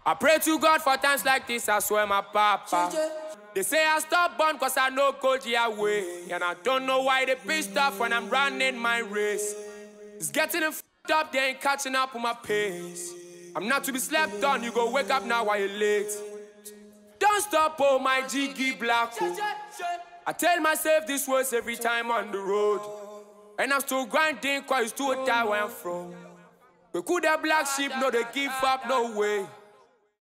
I pray to God for times like this, I swear my papa. They say I stop born cause I know cold year way. And I don't know why they pissed off when I'm running my race. It's getting f***ed up, they ain't catching up with my pace. I'm not to be slept on, you go wake up now while you're late. Don't stop, oh my jiggy black hole. I tell myself this words every time on the road. And I'm still grinding cause it's too tired where I'm from. We could have black sheep, no they give up, no way.